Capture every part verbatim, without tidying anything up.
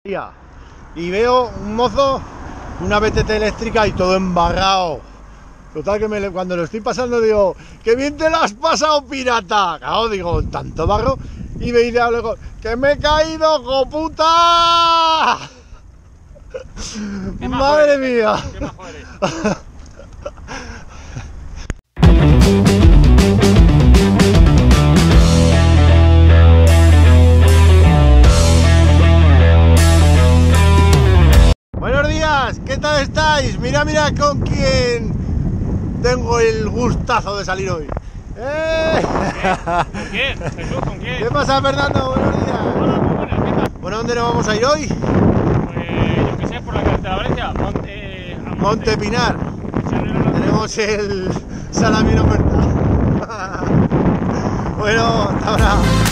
Y veo un mozo, una B T T eléctrica y todo embarrado. Total que me, cuando lo estoy pasando digo, ¡qué bien te lo has pasado, pirata! Claro, digo, tanto barro. Y me dice, luego, ¡que me he caído, coputa! ¡Madre eres, mía! ¿Qué majo eres? Buenos días, ¿qué tal estáis? Mira, mira con quién tengo el gustazo de salir hoy. ¡Eh! ¿Con quién? Jesús, ¿con quién? ¿Qué pasa, Fernando? Buenos días. Hola, muy buenas, ¿qué tal? Bueno, ¿dónde nos vamos a ir hoy? Pues yo que sé, por la carretera Valencia, Monte... A Monte. Monte Pinar. Sí, no, no, no. Tenemos el salami en oferta. Bueno, hasta ahora.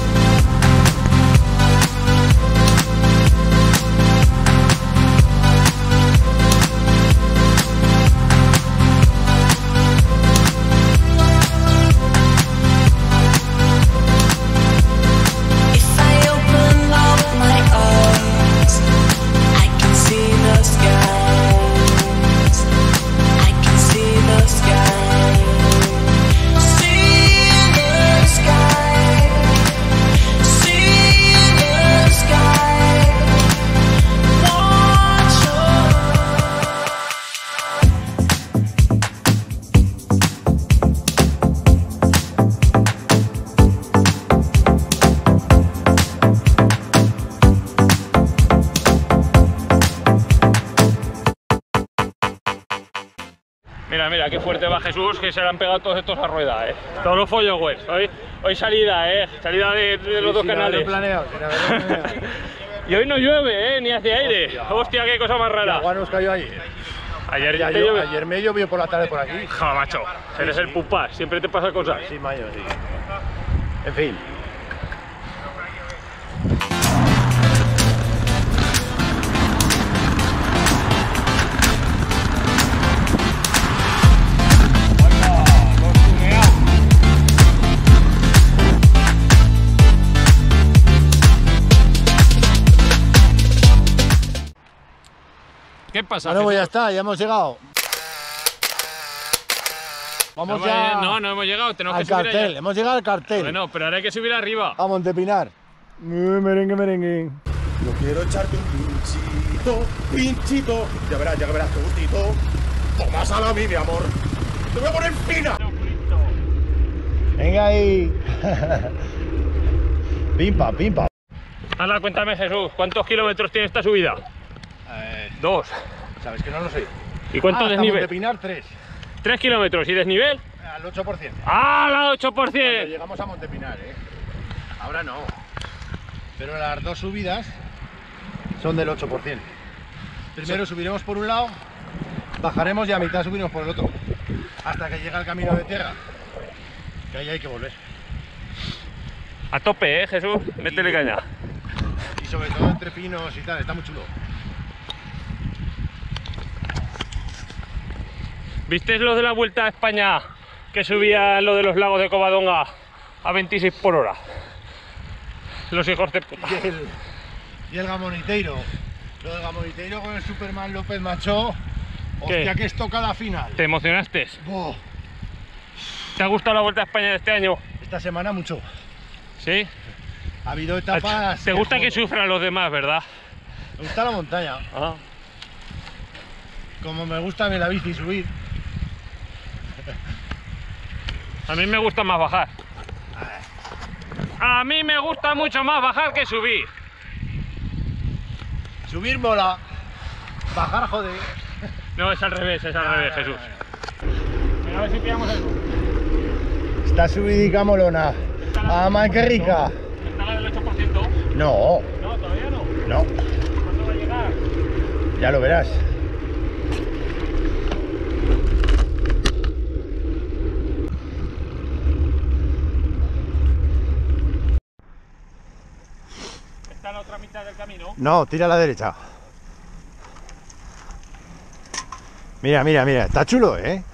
Mira, mira, qué fuerte va Jesús, que se le han pegado todos estos a rueda, eh. Todos los followers. Hoy, hoy salida, eh. Salida de, de los sí, dos canales. Planeado, planeado. Y hoy no llueve, eh, ni hace aire. Hostia, Hostia qué cosa más rara. El agua nos cayó ayer. Ayer, ya, yo, ayer me llovió por la tarde por aquí. Ja, macho. Eres sí, el pupás, siempre te pasa cosas. Sí, mayo, sí. En fin. ¿Qué pasa? Bueno, pues ya está, ya hemos llegado. Vamos no, ya. No, no hemos llegado, tenemos al que subir cartel, allá. hemos llegado al cartel. Bueno, pero ahora hay que subir arriba. A Monte Pinar. Merengue, merengue. Yo quiero echarte un pinchito, pinchito. Ya verás, ya verás, qué gustito. Toma salami, mi amor. Te voy a poner fina. Venga ahí. Pimpa, pimpa. Hala, cuéntame, Jesús, ¿cuántos kilómetros tiene esta subida? Eh, Dos. Sabes que no lo sé. ¿Y cuánto ah, desnivel? Monte Pinar, tres. Tres kilómetros. ¿Y desnivel? Al ocho por ciento. ¡Ah, al ocho por ciento! Cuando llegamos a Monte Pinar, ¿eh? Ahora no. Pero las dos subidas son del ocho por ciento. Primero subiremos por un lado, bajaremos y a mitad subiremos por el otro. Hasta que llega el camino de tierra. Que ahí hay que volver. A tope, ¿eh, Jesús? Métele y, caña. Y sobre todo entre pinos y tal, está muy chulo. ¿Viste lo de la Vuelta a España que subía lo de los lagos de Covadonga a veintiséis por hora? Los hijos de puta. Y el, y el Gamoniteiro. Lo del Gamoniteiro con el Superman López Macho. Hostia, que estocada final. ¿Te emocionaste? Boh. ¿Te ha gustado la Vuelta a España de este año? Esta semana mucho. ¿Sí? Ha habido etapas. ¿Te gusta que jodo. sufran los demás, verdad? Me gusta la montaña. Ah. Como me gusta a mí la bici subir. A mí me gusta más bajar. A mí me gusta mucho más bajar que subir. Subir mola. Bajar joder. No, es al revés, es al Ah, revés, ah, Jesús. ah, Mira, a ver si pillamos algo. Esta subidica molona. Ah, man, qué rica. ¿Está la del ocho por ciento? No, No, todavía no. no. ¿Cuándo va a llegar? Ya lo verás. ¿Está la otra mitad del camino? No, tira a la derecha. Mira, mira, mira, está chulo, ¿eh?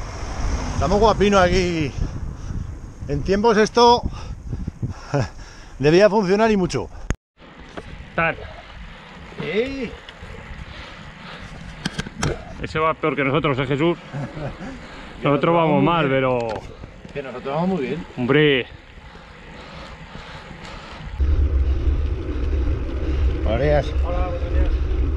Estamos guapinos aquí. En tiempos esto Debía funcionar y mucho. Tan. ¡Eh! Ese va peor que nosotros, ¿eh, Jesús? Nosotros vamos mal, pero... Que nosotros vamos muy bien. Hombre... Buenos días. Hola, buenos días.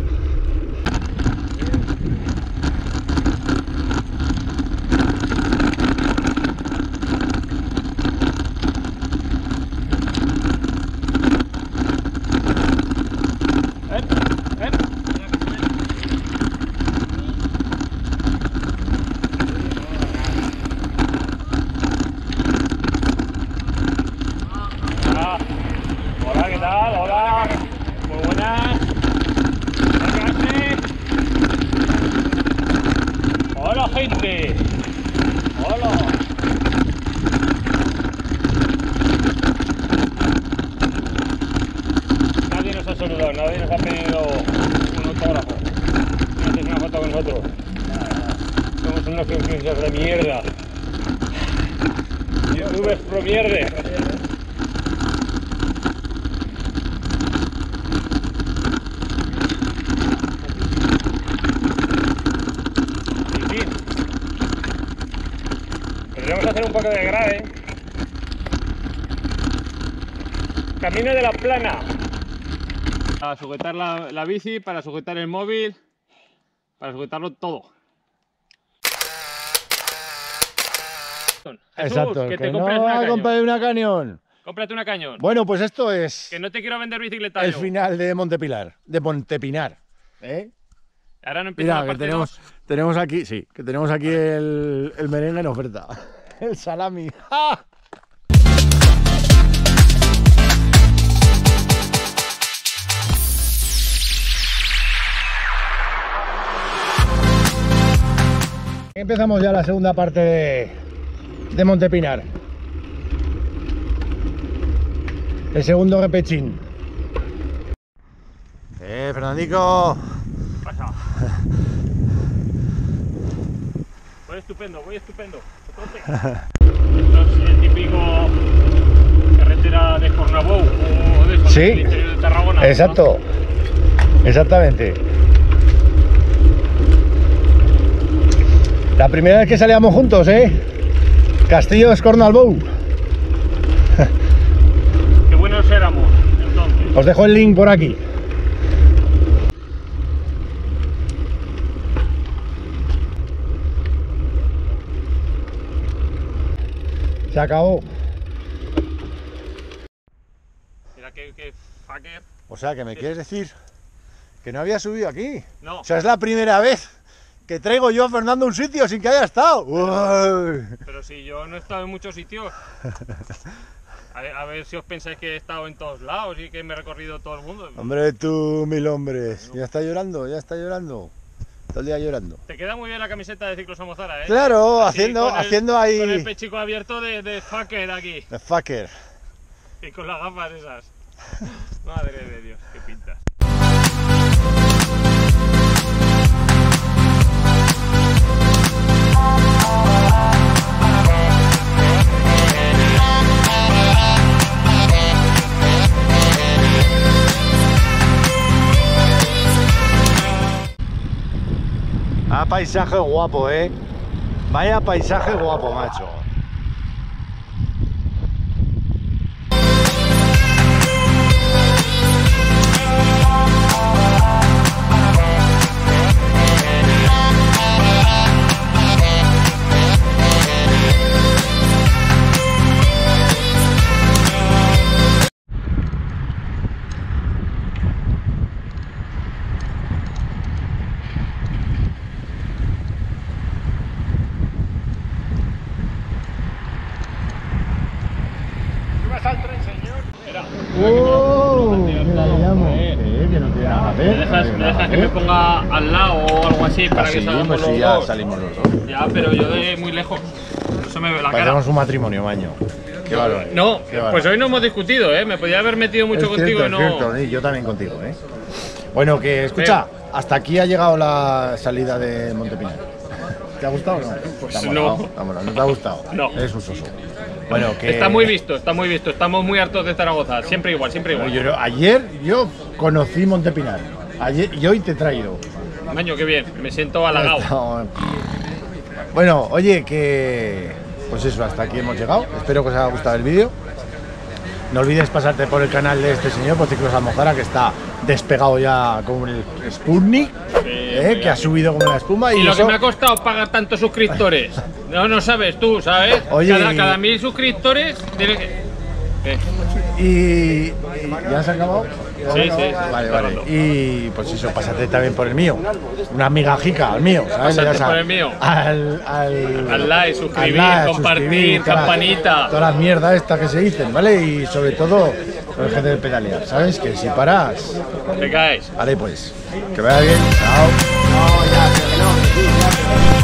Hola, ¿qué tal? Hola. Muy buenas. Hola, gente. Hola. Nadie nos ha saludado, nadie nos ha pedido un autógrafo. No haces una foto con nosotros. Somos unos influencers de mierda. Youtubers pro mierda. Podríamos hacer un poco de grave. Camino de la Plana. Para sujetar la, la bici, para sujetar el móvil, para sujetarlo todo. Jesús, Exacto, que que te no compres una va a cañón. comprar una cañón. Cómprate una cañón. Bueno, pues esto es Que no te quiero vender bicicleta el yo. final de Montepilar, de Montepinar. ¿Eh? Ahora no empieza Mira, la que parte tenemos, dos. tenemos aquí, sí, que tenemos aquí el, el merengue en oferta. El salami. ¡Ah! Empezamos ya la segunda parte de, de Montepinar. El segundo repechín. Eh, Fernandico. ¿Qué pasa? Voy estupendo, voy estupendo. Esto es el típico carretera de Cornabou o de eso, Sí. del interior de Tarragona. Exacto. ¿No? Exactamente. La primera vez que salíamos juntos, ¿eh? Castillo de Escornalbou. Qué buenos éramos, entonces. Os dejo el link por aquí. Se acabó. Mira qué, qué fucker. O sea, que me quieres decir que no había subido aquí. No, O sea, es la primera vez que traigo yo a Fernando a un sitio sin que haya estado. Uy. pero si yo no he estado en muchos sitios. A ver, a ver si os pensáis que he estado en todos lados y que me he recorrido todo el mundo. Hombre, tú, mil hombres. Ya está llorando, ya está llorando. Todo el día llorando. Te queda muy bien la camiseta de Ciclos Somozara, ¿eh? Claro, Así, haciendo, con el- haciendo ahí. Con el pechico abierto de, de fucker aquí. The fucker. Y con las gafas esas. Madre de Dios, qué pintas. Ah, paisaje guapo, eh. Vaya paisaje guapo, macho. ¡Oh! Mira, le llamo. Eh, que no tiene nada que ¿Me ver. dejas, me dejas que me ponga al lado o algo así para que salgamos pues los sí, ya dos? salimos los dos. Ya, pero yo de muy lejos. Eso me ve la cara. Parecemos un matrimonio, maño. Qué bárbaro. No, Qué bárbaro. pues hoy no hemos discutido, ¿eh? Me podía haber metido mucho Es contigo cierto, y es no... cierto, sí, yo también contigo, ¿eh? Bueno, que escucha, hasta aquí ha llegado la salida de Montepinar. ¿Te ha gustado o no? Pues Te ha no. molado, te ha molado. ¿No te ha gustado? No. Eres un soso. Bueno, que... Está muy visto, está muy visto. Estamos muy hartos de Zaragoza. Siempre igual, siempre igual. Yo, ayer yo conocí Montepinar. Ayer y hoy te he traído. Maño, qué bien. Me siento halagado. Bueno, oye, que... Pues eso, hasta aquí hemos llegado. Espero que os haya gustado el vídeo. No olvides pasarte por el canal de este señor, por Ciclos Almozara, que está despegado ya como el Sputnik, sí, eh, que ha subido como la espuma. Y, y lo eso... que me ha costado pagar tantos suscriptores. No, no sabes tú, ¿sabes? Oye, cada, y... cada mil suscriptores tiene que... ¿Qué? Y... ¿Ya se ha acabado? Sí, sí, sí. Vale, vale. Y pues eso, pásate también por el mío. Una migajica al mío, ¿sabes? Pásate por el mío. Al, al, al like, suscribir, al like, compartir, suscribir, campanita. Todas las la mierdas estas que se dicen, ¿vale? Y sobre todo, no dejes de pedalear, ¿sabes? Que si paras... Te caes. Vale, pues. Que vaya bien. Chao. No, ya, que no.